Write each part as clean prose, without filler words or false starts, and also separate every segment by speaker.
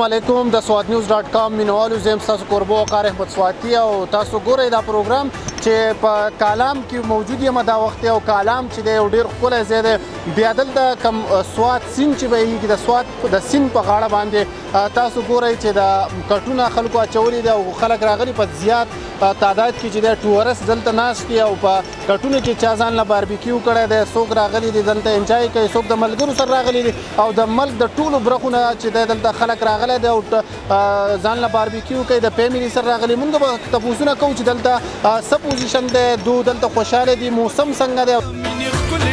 Speaker 1: علیکم د swadnews.com مینوالو زم تاسو قربو وقار احمد سواتی او تاسو ګورئ دا پروګرام چې په کالام کې موجود یم دا وخت او کالام چې د ډیر خپل زیاده بیا دلته کم سواد سین چې به کې د سواد د سین په غاړه باندې تاسو ګورئ چې د کټونه خلکو اچولي دي او خلک راغلي په زیات تعداد کې چې د ټورست دلته ناست دي او په کټونه کې چا ځان له باربیکیو کړی دی څوک راغلي دي دلته انجوای کوي څوک د ملګرو سره راغلي دي او د ملک د ټولو برخونه چې دلته خلک راغلي دي او ځان له باربیکیو کوي د فیملی سره راغلي مونږ به تپوسونه کوو چې دلته څه پوزیشن دی دو دلته خوشحاله دي موسم څنګه دی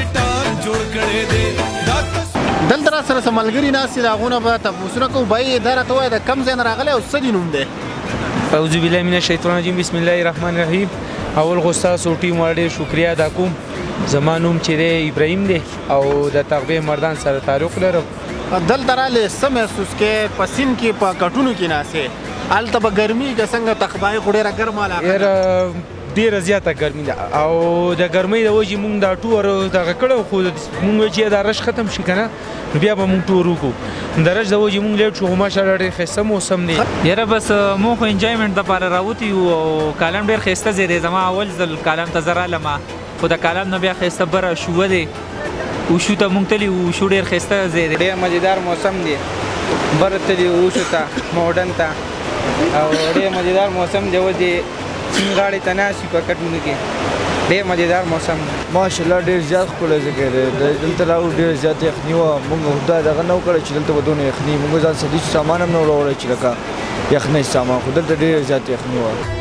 Speaker 1: دلته را سره ملګري ناست دي د هغونه به تپوسونه کوو بهی دا راته وایه د کوم ځای نه راغلی او څه دې نوم دی؟
Speaker 2: اعوذ بالله من الشیطان الرجیم بسم الله الرحمن الرحیم. اول خو ستاسو ټیم والا ډېر شکریه ادا کوم. زما نوم چې دی ابراهیم دی او د تغبې مردان سره تعلق لرم.
Speaker 1: دلته راغلی څه محسوس کې په سیند کې په کټونو کې ناستې هلته به ګرمي که څنګه تخبایي خو ډېره ګرمه علاقه
Speaker 2: ډیره زیاته ګرمي ده او د ګرمۍ د وجې مونږ دا ټور دغه کړی خو مونږ وایو چې دا رش ختم شي که نه نو بیا به مونږ ټور وکړو. د رش د وجې مونږ لیټ شو خو ماشاءالله ډېر ښایسته موسم دی.
Speaker 3: یاره بس مونږ خو انجوایمنټ دپاره راوتي یو او کالم ډېر ښایسته ځای دی. زما اول ځل کالم ته زه رالم خو د کالم نه بیا ښایسته بره شوه دی اوشو ته مونږ تلي اوشو ډېر ښایسته ځای دی.
Speaker 2: ډېر مزیدار موسم دی. بره تلي اوشو ته موډن ته او ډېر مزیدار موسم دی. ودې سیند غاړې ته ناست وي په کټونو کې ډېر مزیدار موسم دی.
Speaker 4: ماشاءالله ډېر زیات ښکلی ځای دی. دلته راغلو ډېر زیات یخني وه. موږ دا دغه نه وکړی چې دلته به دونه یخني موږ ځان سره هېڅ سامان هم نه وراوړی چې لکه یخنۍ سامان خو دلته ډېر زیات یخني وه.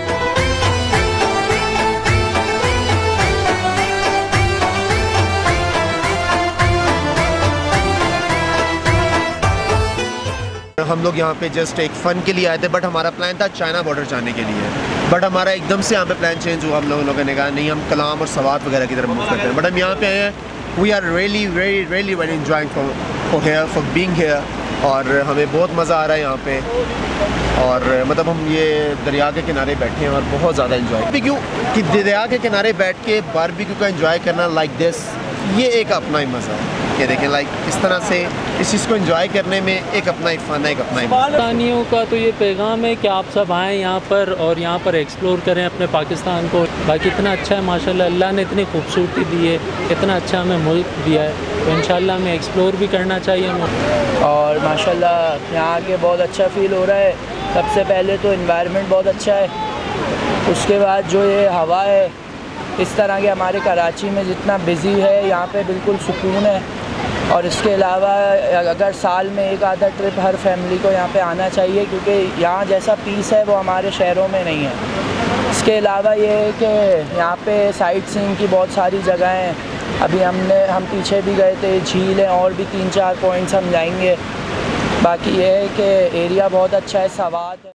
Speaker 5: ہم لوگ یہاں پہ جسٹ ایک فن کے لیے آئے تھے بٹ ہمارا پلان تھا چائنا بارڈر جانے کے لیے بٹ ہمارا ایک دم سے یہاں پہ پلان چینج ہوا. ہم لوگوں نے کہا نہیں ہم کلام اور سوات وغیرہ کی طرف موو کرتے ہیں بٹ ہم یہاں پہ آئے ہیں. وی آر ریئلی ویری ریئلی ویری انجوائنگ فار بینگ ہیئر اور ہمیں بہت مزہ آ رہا ہے یہاں پہ اور مطلب ہم یہ دریا کے کنارے بیٹھے ہیں اور بہت زیادہ انجوائے باربیکیو کہ دریا کے کنارے بیٹھ کے باربیکیو کا انجوائے کرنا لائک دس یہ ایک اپنا ہی مزہ ہے کہ دیکھیں لائک اس طرح سے اس چیز کو انجوائے کرنے میں ایک اپنا ہی فن ہے ایک اپنا ہی
Speaker 6: پاکستانیوں کا تو یہ پیغام ہے کہ آپ سب آئیں یہاں پر اور یہاں پر ایکسپلور کریں اپنے پاکستان کو. باقی اتنا اچھا ہے ماشاءاللہ اللہ نے اتنی خوبصورتی دی ہے اتنا اچھا ہمیں ملک دیا ہے تو انشاءاللہ ہمیں ایکسپلور بھی کرنا چاہیے ہمیں.
Speaker 7: اور ماشاءاللہ یہاں آ کے بہت اچھا فیل ہو رہا ہے. سب سے پہلے تو انوائرمنٹ بہت اچھا ہے. اس کے بعد جو یہ ہوا ہے اس طرح کے ہمارے کراچی میں جتنا بزی ہے یہاں پہ بالکل سکون ہے. اور اس کے علاوہ اگر سال میں ایک آدھا ٹرپ ہر فیملی کو یہاں پہ آنا چاہیے کیونکہ یہاں جیسا پیس ہے وہ ہمارے شہروں میں نہیں ہے. اس کے علاوہ یہ ہے کہ یہاں پہ سائٹ سینگ کی بہت ساری جگہیں ہیں. ابھی ہم پیچھے بھی گئے تھے جھیل ہیں اور بھی 3-4 پوائنٹس ہم جائیں گے. باقی یہ ہے کہ ایریا بہت اچھا ہے. سوات